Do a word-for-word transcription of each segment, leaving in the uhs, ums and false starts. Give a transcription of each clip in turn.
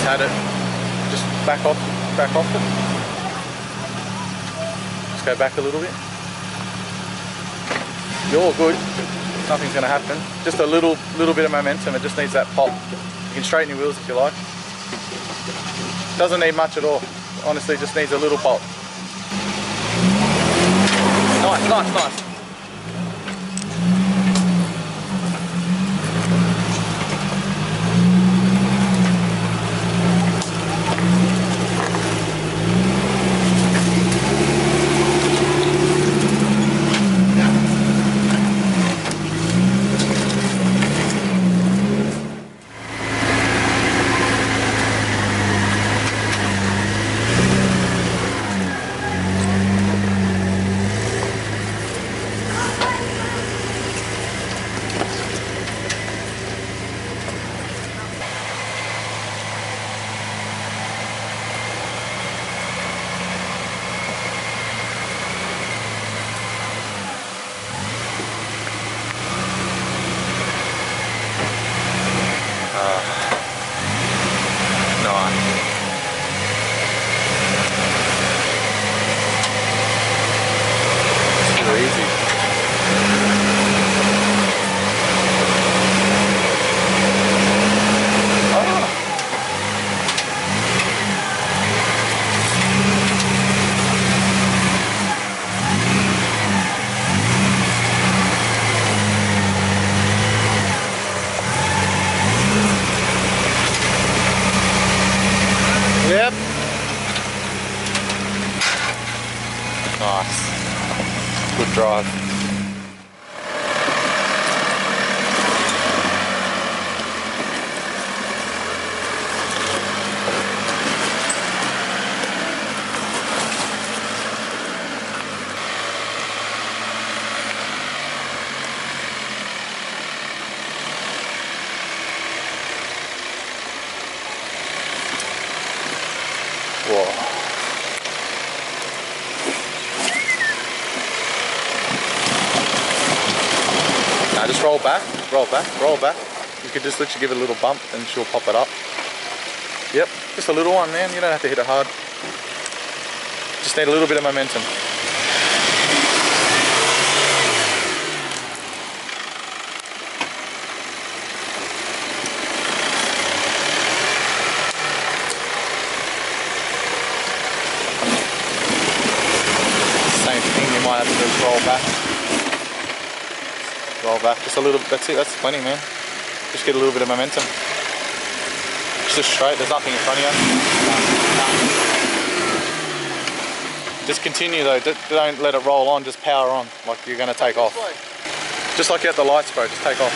had it, just back off, back off it. Just go back a little bit. You're all good. Nothing's going to happen. Just a little, little bit of momentum. It just needs that pop. You can straighten your wheels if you like. Doesn't need much at all. Honestly, just needs a little pop. Nice, nice, nice. Yep. Nice. Good drive. Whoa. Now just roll back, roll back, roll back. You could just literally give it a little bump and she'll pop it up. Yep, just a little one, man. You don't have to hit it hard. Just need a little bit of momentum. Might have to just roll back. Roll back just a little bit. That's it, that's plenty, man. Just get a little bit of momentum. It's just straight, there's nothing in front of you. Just continue though, don't let it roll on, just power on, like you're going to take off. Just like you at the lights, bro, just take off.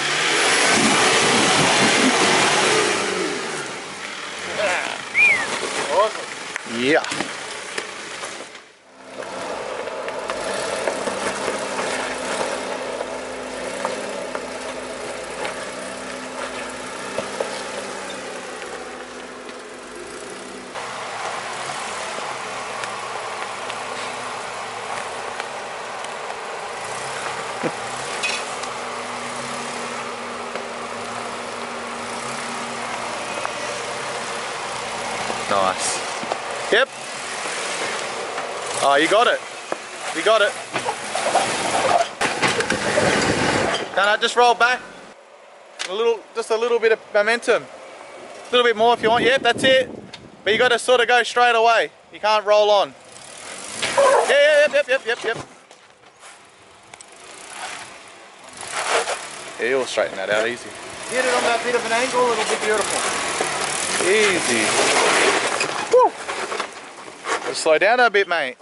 Yeah. Nice. Yep. Oh, you got it. You got it. No, no, just roll back. A little, just a little bit of momentum. A little bit more if you want. Yep, that's it. But you got to sort of go straight away. You can't roll on. Yeah, yeah, yep, yep, yep, yep, yep. Yeah, you'll straighten that out easy. Get it on that bit of an angle, it'll be beautiful. Easy. Woo. Just slow down a bit, mate.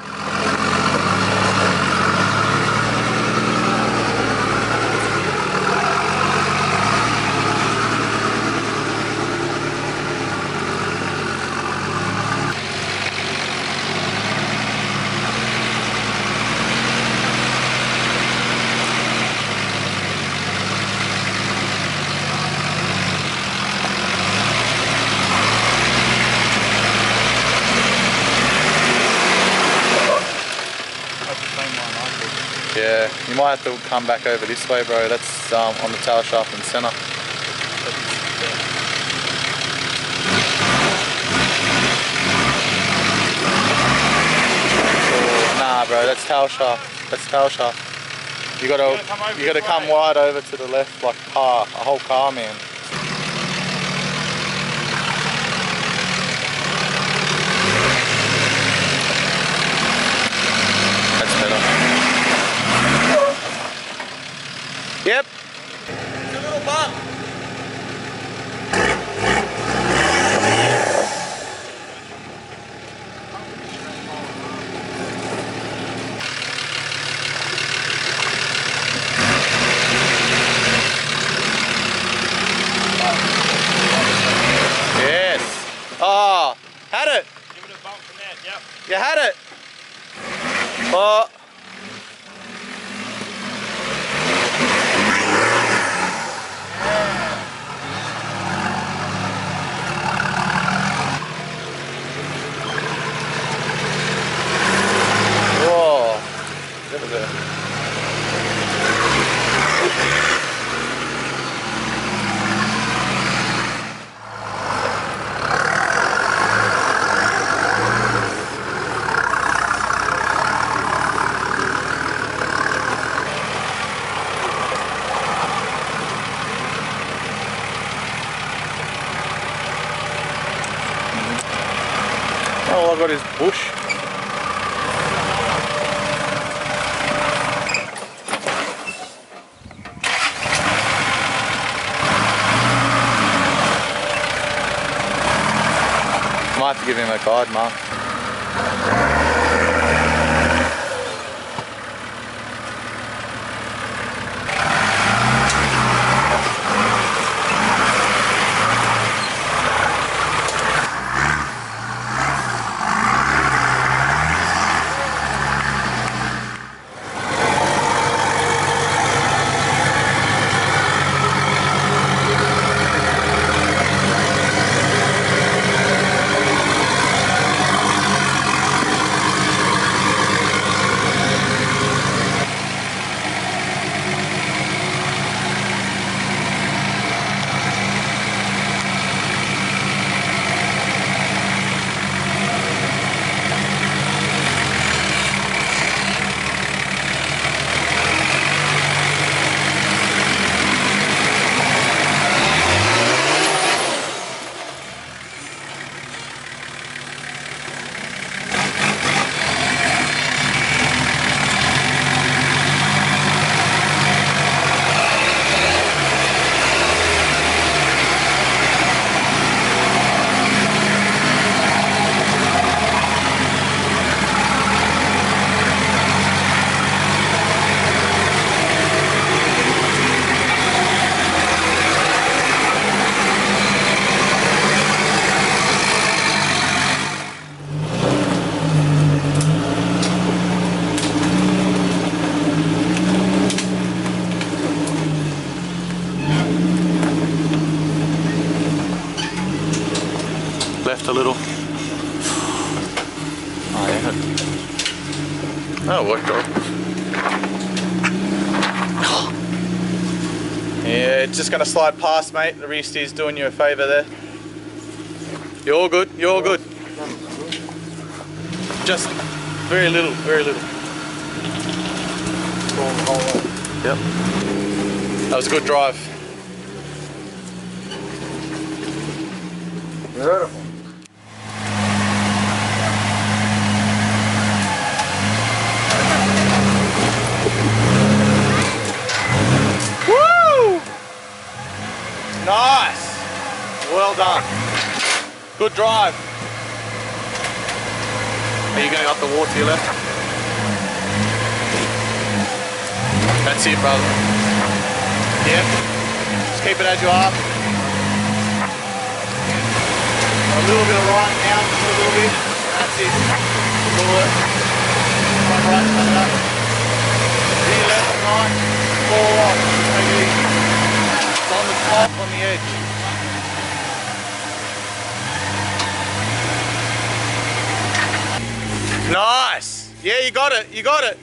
Yeah, you might have to come back over this way, bro. That's um, on the tail shaft in the centre. Nah, bro, that's tail shaft. That's tail shaft. You gotta, you gotta come wide over to the left, like car, a whole car, man. That's better. Yep. It's a little bump. Oh, had it. Give it a bump from that, yep. You had it. Oh. Whoa. That was it. All I've got is bush. Might have to give him a guide, Mark. Left a little. Oh yeah. That'll work, dog. Yeah, it's just gonna slide past, mate. The rear steer's doing you a favour there. You're all good. You're all good. Just very little, very little. Yep. That was a good drive. Beautiful. Woo! Nice. Well done. Good drive. Are you going up the wall to your left? That's it, brother. Yep. Just keep it as you are. A little bit of right now, just a little bit. That's it. Pull it. Right, right, coming up. Rear left, right. Fall off. Take it easy. It's on the top, on the edge. Nice. Yeah, you got it. You got it.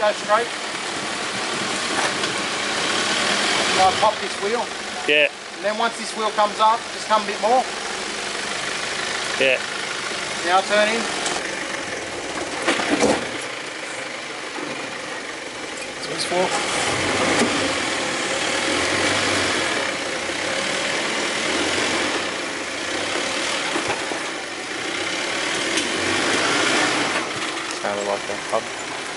go straight. Now pop this wheel. Yeah. And then once this wheel comes up, just come a bit more. Yeah. Now turn in. That's what it's for. Sounded like a hub.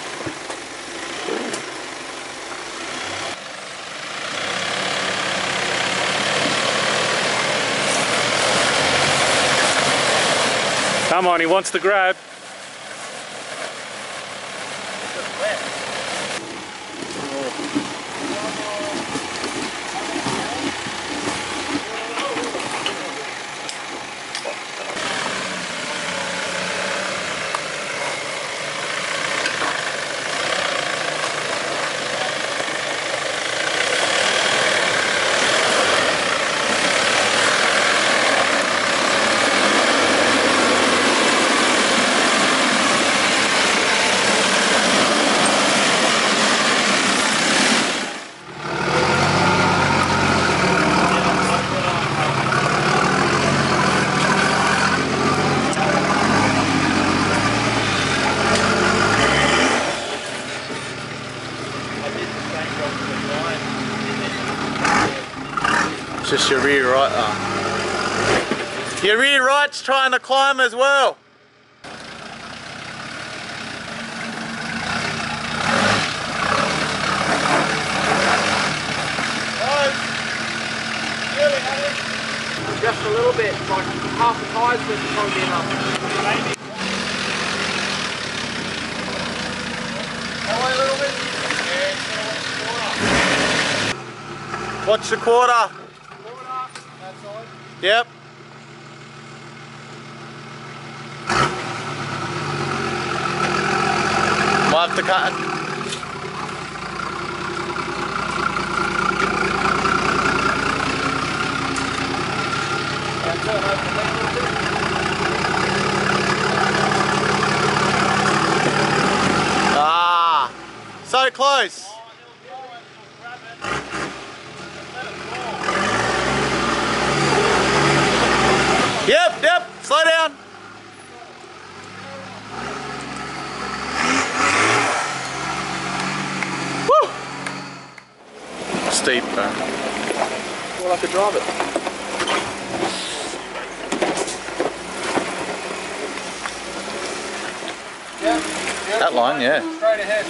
Come on, he wants to grab. It's just your rear right arm. Your rear right's trying to climb as well. Just a little bit, like half the tyres worth of probably enough. Maybe. That way a little bit? Yeah, Watch the quarter. quarter, that side. Yep. Might have to cut it. That's it, open that a little bit. Ah, so close. Yep, yep, slow down. Woo! Steep, man. Well, I could drive it. Yeah. That line, yeah. Straight ahead.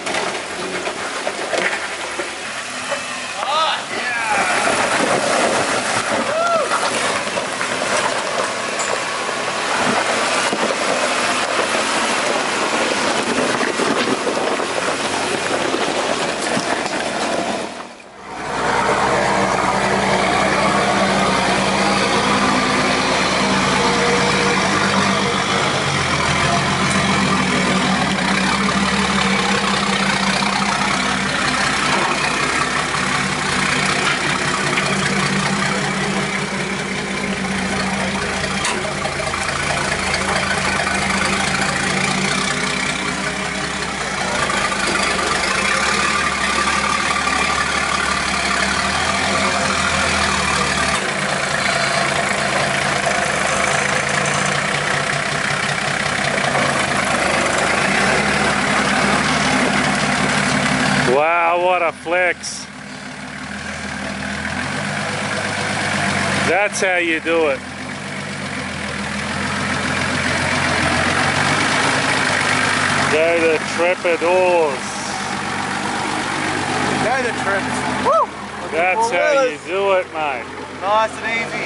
Wow, what a flex. That's how you do it. Go the Trepadors. Go the trip. Woo! That's how you do it, mate. Nice and easy.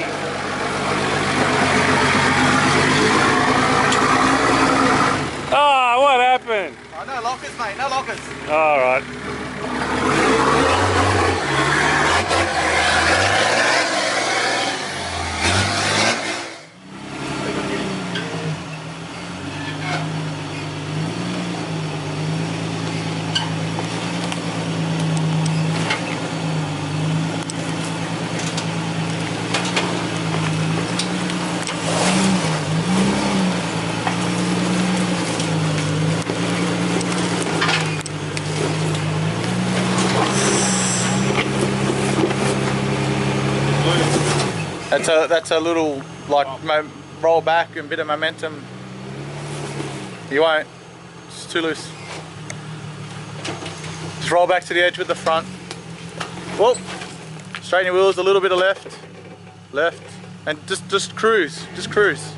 Oh, what happened? Oh, no lockers, mate, no lockers. All right. That's a that's a little like mo roll back and bit of momentum. You won't. It's too loose. Just roll back to the edge with the front. Whoa. Straighten your wheels a little bit of left, left, and just just cruise. Just cruise.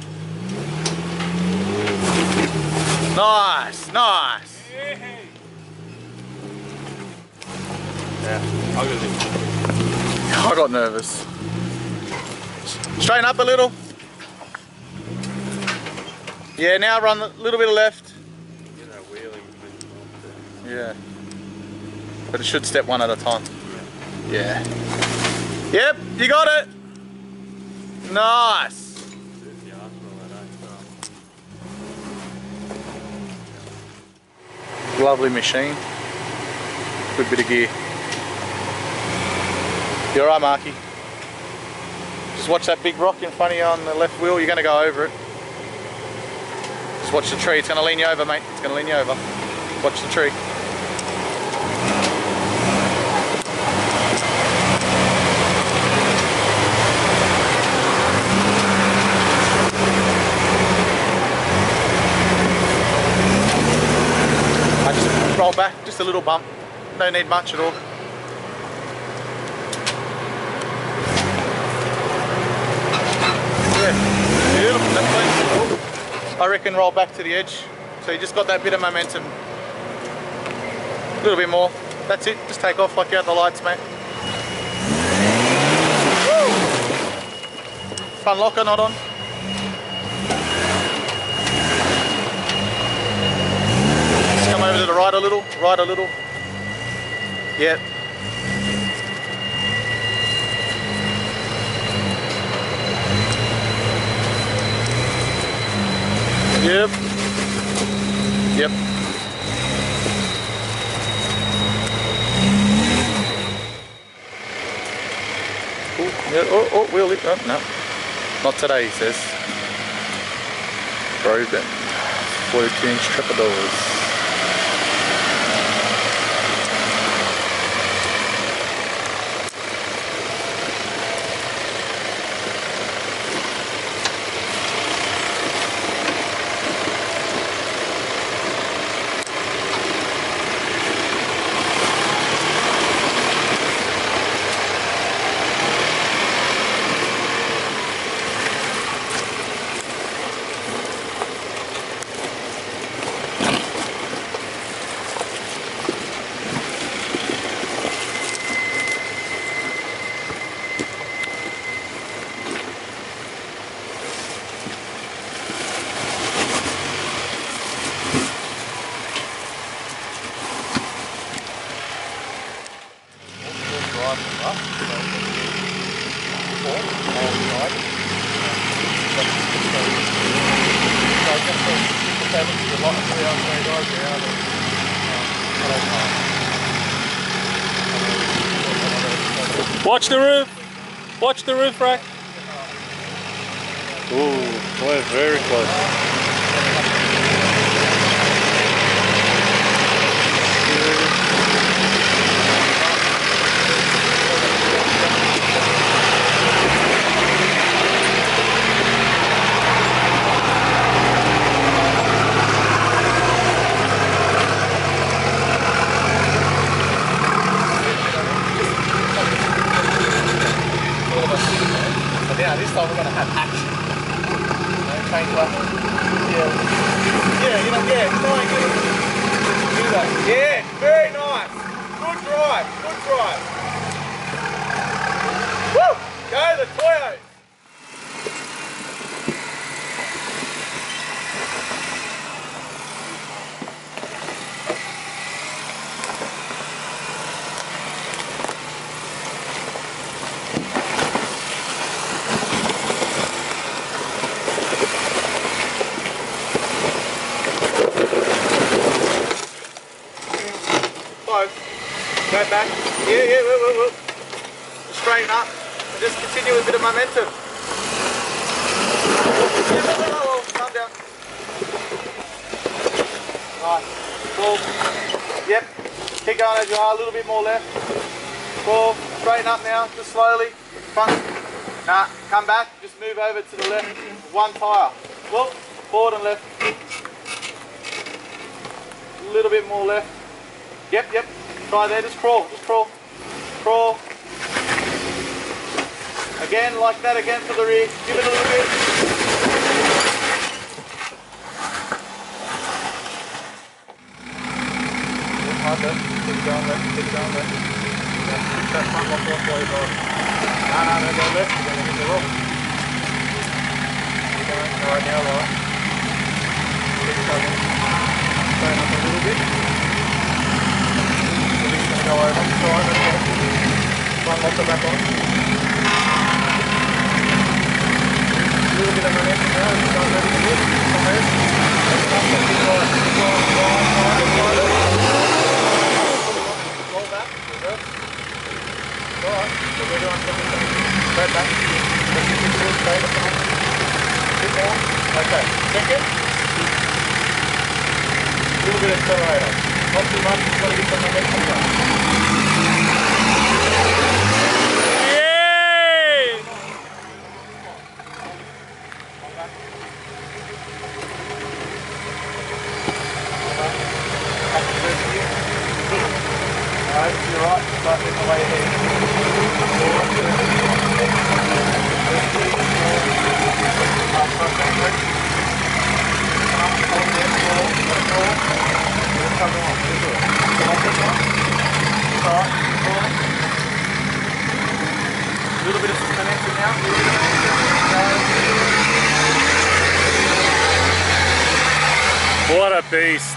Nice, nice. Yeah, I'll go this. I got nervous. Straighten up a little. Yeah, now run a little bit of left. Get that wheeling. Yeah. But it should step one at a time. Yeah. Yep, you got it. Nice. Lovely machine. Good bit of gear. You alright, Marky? Just watch that big rock in front of you on the left wheel. You're going to go over it. Just watch the tree. It's going to lean you over, mate. It's going to lean you over. Watch the tree. I just roll back, just a little bump. Don't need much at all. Yeah, beautiful. That I reckon roll back to the edge. So you just got that bit of momentum. A little bit more. That's it. Just take off like you had the lights, mate. Woo! Front locker not on. Just come over to the right a little. Right a little. Yep. Yep. Yep. Oh, yeah. Oh, oh, wheel it. Oh, no. Not today, he says. Broken. forty-two inch tripodors. Watch the roof! Watch the roof rack! Ooh, we're very close. Now this time we're going to have action. You know, change up. Yeah. Yeah, you know, yeah, try and get it. Do that. Yeah, very nice. Good drive, good drive. Woo! Go the Toyos. Go back. Yeah, yeah, whoa, whoa, whoa. Just straighten up and just continue with a bit of momentum. Yeah, whoa, whoa, whoa, whoa. Calm down. Nice. Cool. Yep. Keep going as you are. A little bit more left. Cool. Straighten up now, just slowly. Front. Nah, come back, just move over to the left, one tyre. Look, forward and left. A little bit more left. Yep, yep. Try there, just crawl, just crawl. Crawl. Again, like that again for the rear. Give it a little bit. Hard left, keep it going left, keep it going left. Push that front lock off while you're driving. No, no, no, go left, you're going to hit the rock. Keep going, right now, right. Keep it going. Turn up a little bit. Everything's going to go over. It's alright, that's all. Front lock the back on. A little bit of momentum now, it's going ready to hit. Come there. That's enough, that's it, right. Keep going, right, right, right, right. Roll back, reverse. Alright, so we're doing something straight back. Let's keep it forward, straight up front. Bit more. Okay, second. A little bit of accelerator. Not too much, just got to get some momentum going. Alright, to your right, start moving away ahead. Up, start going quick. Up, hold there, roll, let go. Let's come on, let's do it. Hold this one. Alright, roll. A little bit of momentum now, a little bit of momentum. What a beast.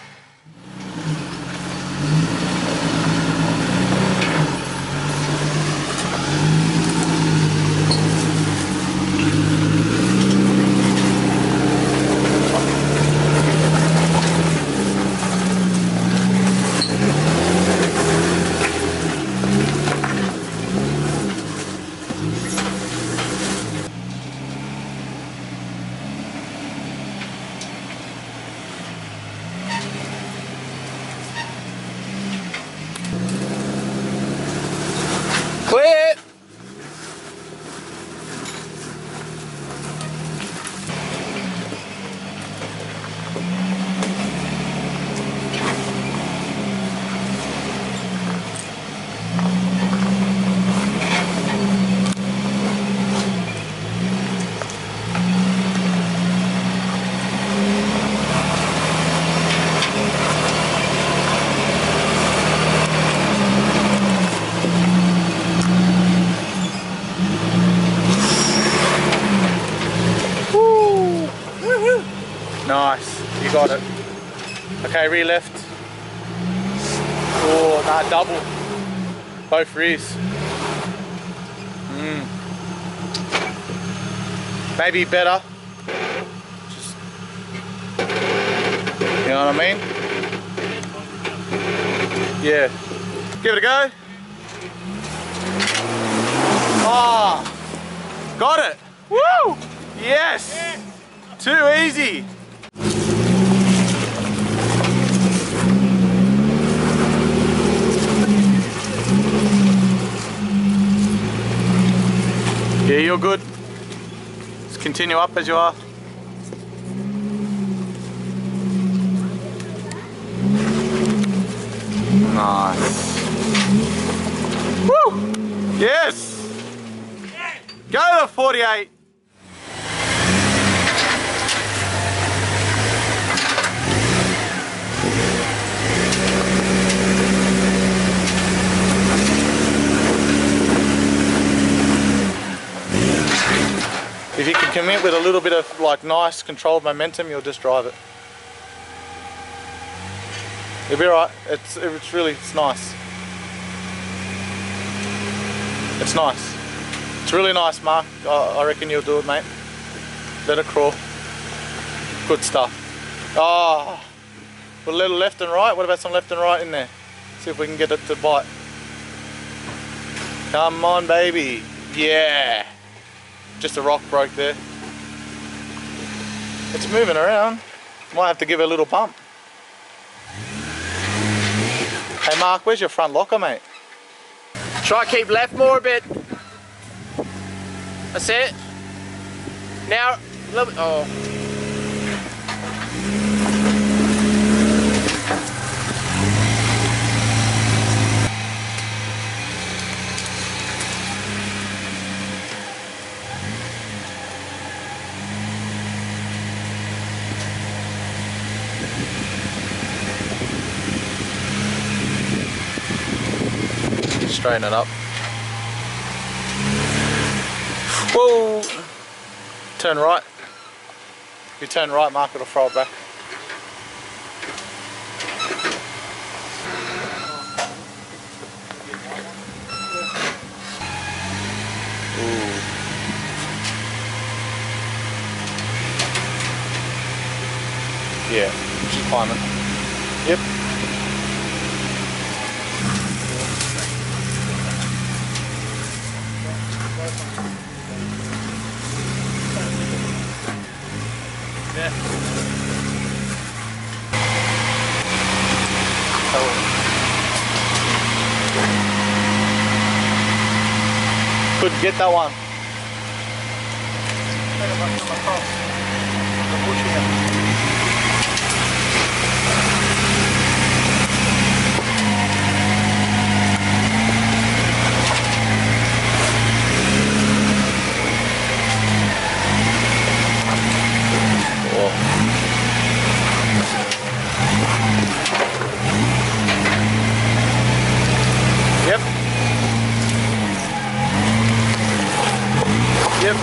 Clear! Nice, you got it. Okay, rear left. Oh, nah, double. Both rears. Mm. Maybe better. Just, you know what I mean? Yeah. Give it a go. Ah, oh, got it. Woo! Yes. yes. Too easy. Yeah, you're good. Just continue up as you are. Nice. Woo! Yes! Go to forty-eight. If you can commit with a little bit of like nice controlled momentum, you'll just drive it. You'll be alright. It's it's really it's nice. It's nice. It's really nice, Mark. I, I reckon you'll do it, mate. Let it crawl. Good stuff. Oh, a little left and right. What about some left and right in there? See if we can get it to bite. Come on, baby. Yeah. Just a rock broke there. It's moving around. Might have to give it a little pump. Hey Mark, where's your front locker, mate? Try keep left more a bit. That's it. Now, a little bit, oh. Straighten it up. Whoa! Turn right. If you turn right, Mark, it'll throw it back. Ooh. Yeah, she's climbing. Yep. Yeah. Oh. Couldn't get that one. Yep. Yep.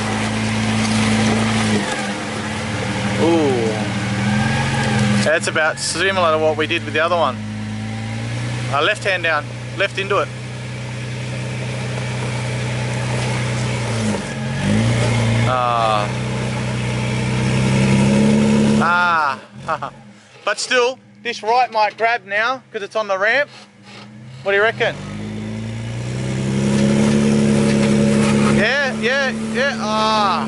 Ooh. That's about similar to what we did with the other one. Uh, left hand down, left into it. Ah. Ah. But still, this right might grab now because it's on the ramp. What do you reckon? Yeah, yeah, yeah. Ah.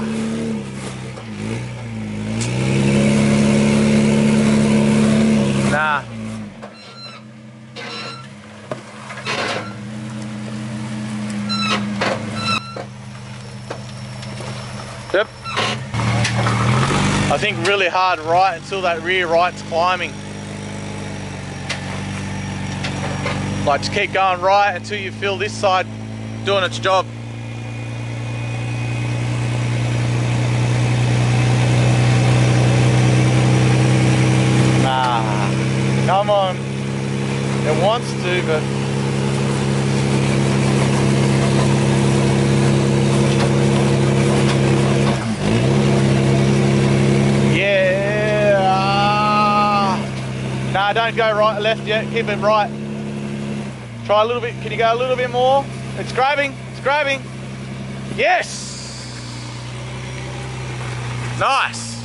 Nah. Yep. I think really hard right until that rear right's climbing. Like just keep going right until you feel this side doing its job. Nah, come on. It wants to, but yeah. Nah, don't go right, left yet. Keep it right. Try a little bit. Can you go a little bit more? It's grabbing. It's grabbing. Yes. Nice.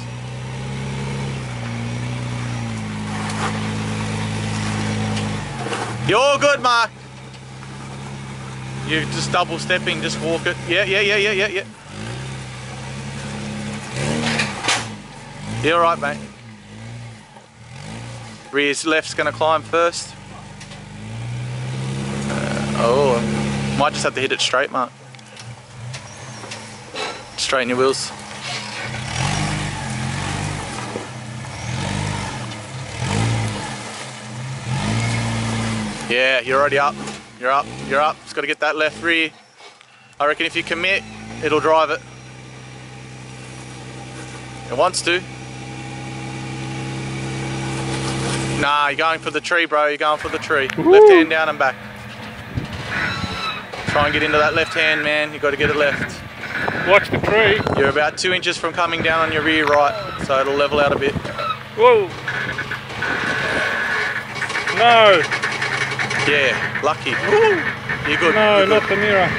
You're good, Mark. You're just double stepping, just walk it. Yeah, yeah, yeah, yeah, yeah, yeah. You're right, mate. Rear's left's gonna climb first. Uh, oh, might just have to hit it straight, Mark. Straighten your wheels. Yeah, you're already up. You're up. You're up. Just got to get that left rear. I reckon if you commit, it'll drive it. It wants to. Nah, you're going for the tree, bro. You're going for the tree. Left hand down and back. Try and get into that left hand, man. You got to get it left. Watch the tree. You're about two inches from coming down on your rear right, so it'll level out a bit. Whoa. No. Yeah, lucky. Woo. You're good. No, You're good. not the mirror.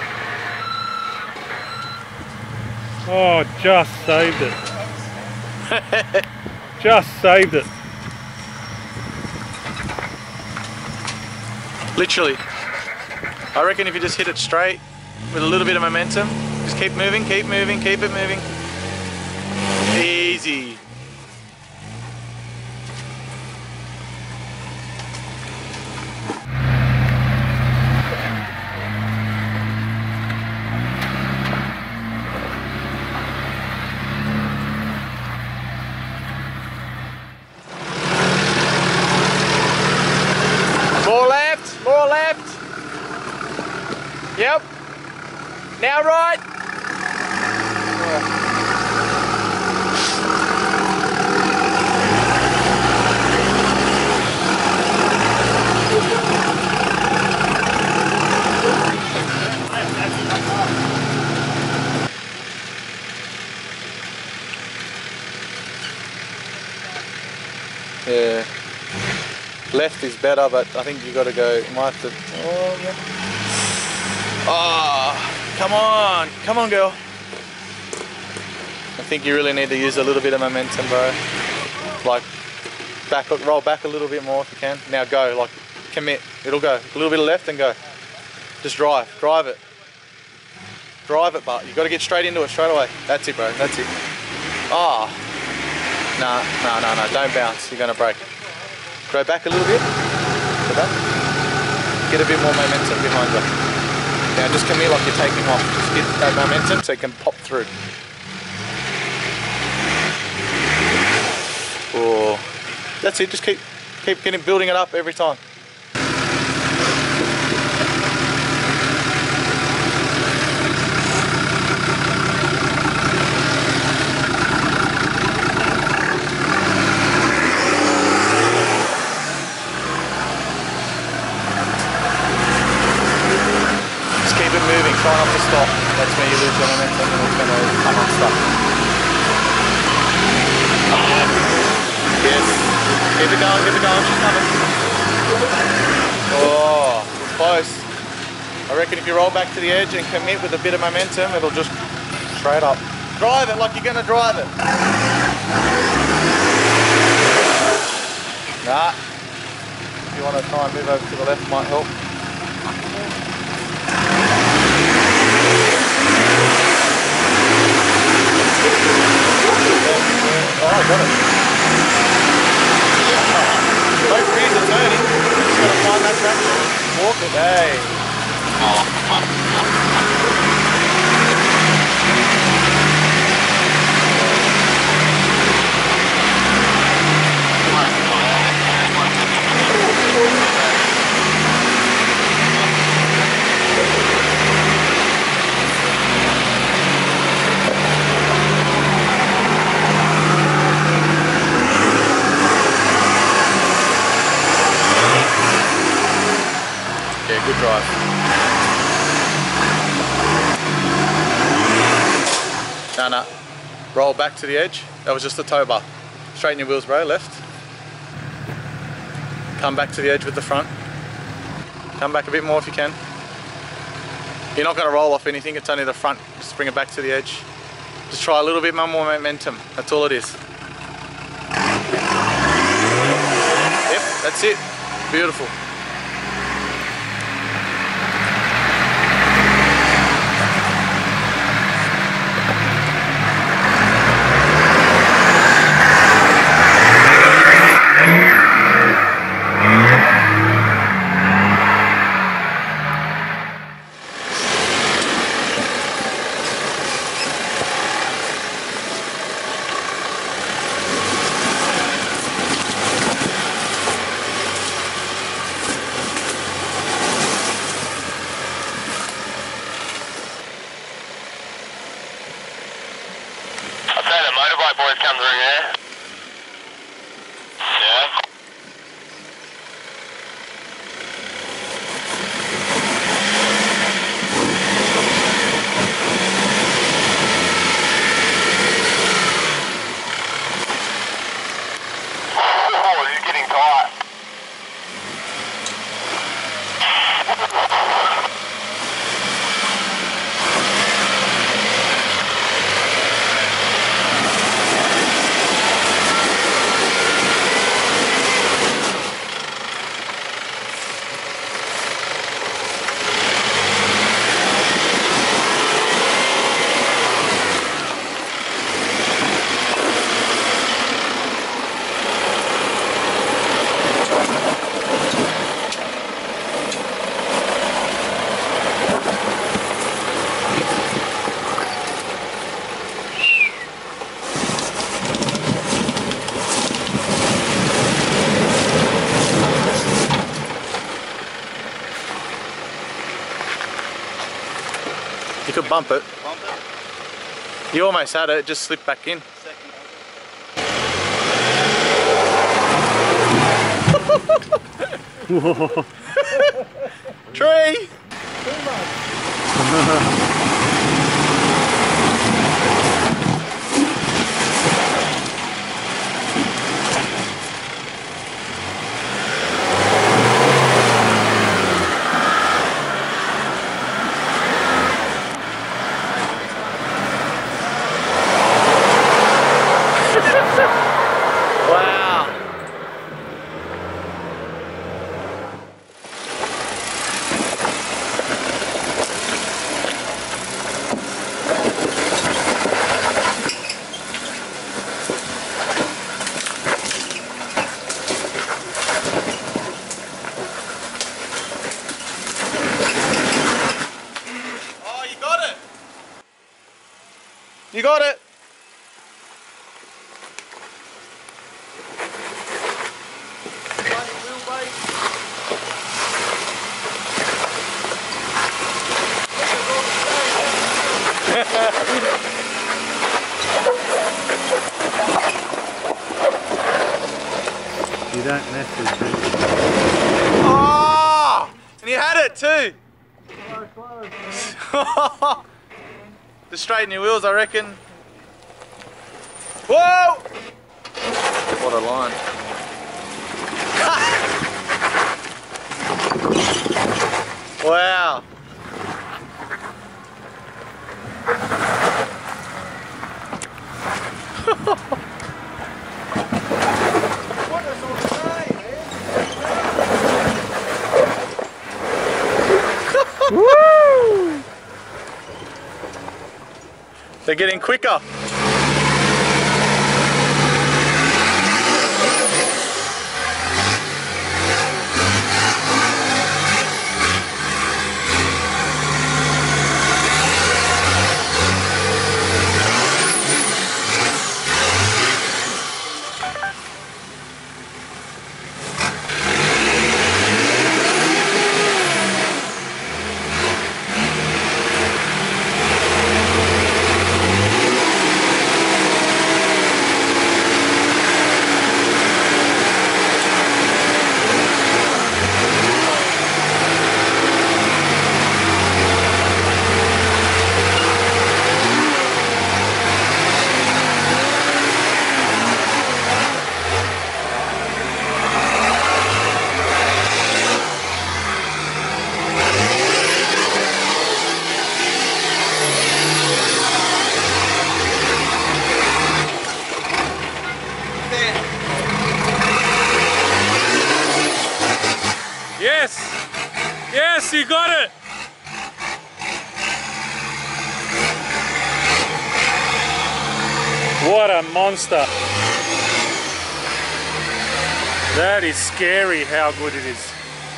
Oh, just saved it. Just saved it. Literally. I reckon if you just hit it straight with a little bit of momentum, just keep moving, keep moving, keep it moving. Easy. Yep. Now right. Yeah. Left is better, but I think you got to go. You might have to. Oh, yeah. Oh, come on, come on, girl. I think you really need to use a little bit of momentum, bro. Like, back, roll back a little bit more if you can. Now go, like, commit. It'll go. A little bit of left and go. Just drive, drive it. Drive it, but you got to get straight into it straight away. That's it, bro. That's it. Ah. Oh. Nah, no, no, no. Don't bounce. You're gonna break. Go back a little bit. Go back. Get a bit more momentum behind you. Now just commit like you're taking off. Just get that momentum so you can pop through. Oh, that's it. Just keep, keep getting building it up every time. Try not to stop. That's where you lose your momentum and it's going to come unstuck. Yes. Keep it going, keep it going. She's coming. Oh, it's close. I reckon if you roll back to the edge and commit with a bit of momentum, it'll just straight up. Drive it like you're going to drive it. Nah. If you want to try and move over to the left, might help. Oh, I got it. Both rears are turning. Just got to find that traction. Walk it. Hey. Yeah, good drive. No, no. Roll back to the edge. That was just the tow bar. Straighten your wheels, bro. Left. Come back to the edge with the front. Come back a bit more if you can. You're not going to roll off anything. It's only the front. Just bring it back to the edge. Just try a little bit more momentum. That's all it is. Yep, that's it. Beautiful. to bump it. Bump it. You almost had it, it just slipped back in. Second. Tree! Wow. Oh, you got it. You got it. You don't mess with it. Oh! And you had it too! Just straighten your wheels, I reckon. Whoa! What a line. Wow. Woo! They're getting quicker. Yes! Yes, you got it! What a monster! That is scary how good it is.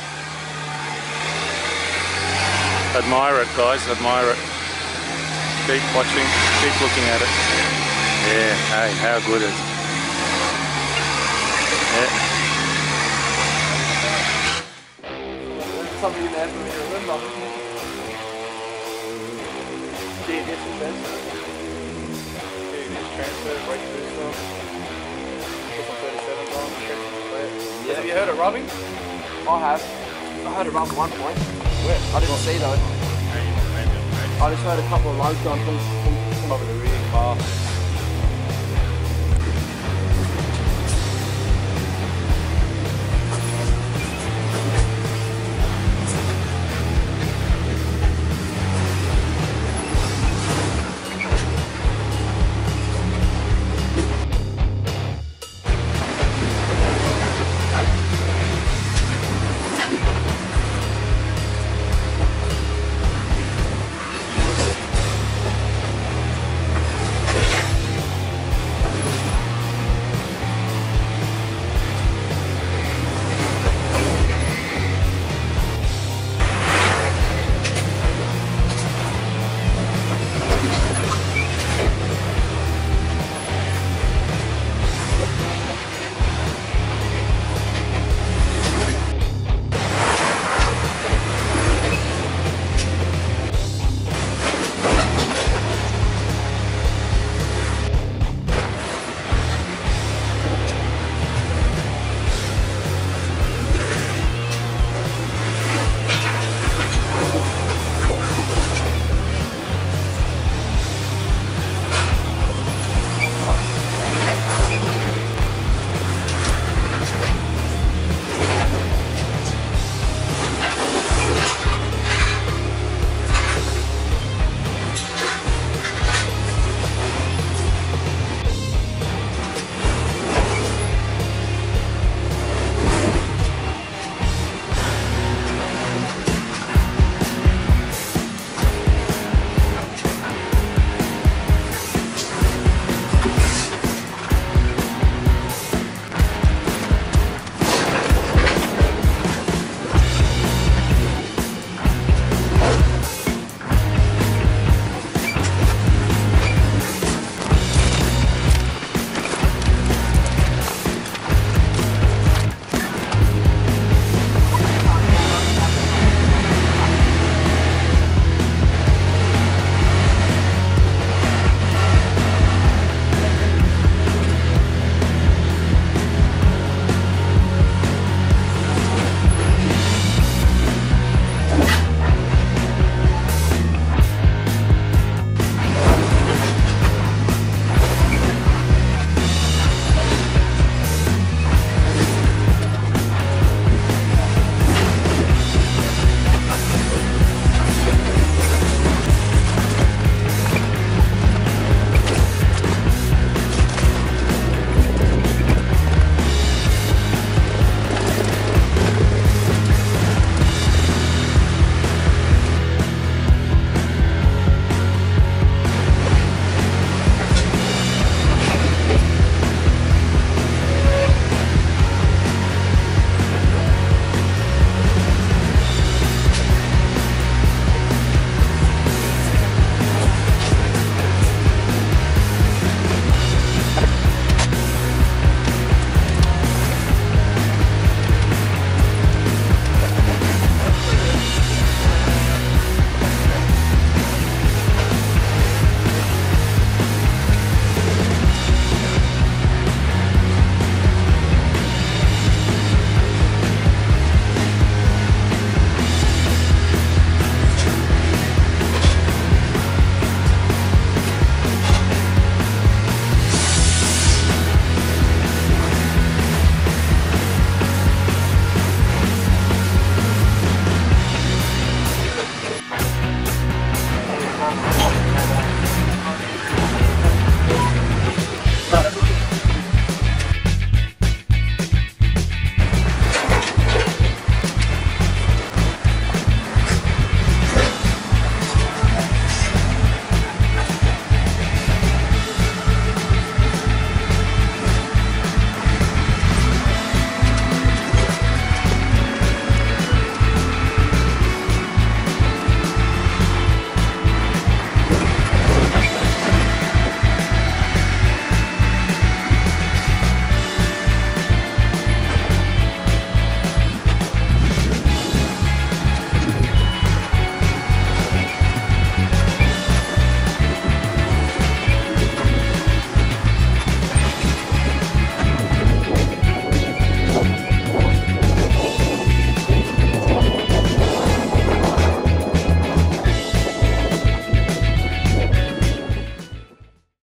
Admire it, guys, admire it. Keep watching, keep looking at it. Yeah, hey, how good is it? Yeah. Something in there for me to remember. D N S investment. D N S transfer, brake booster. Put some thirty-sevens on. Yeah. Have you heard of rubbing? I have. I heard it rub at one point. Where? I didn't see though. I just heard a couple of loads on from, from, from over the rear car.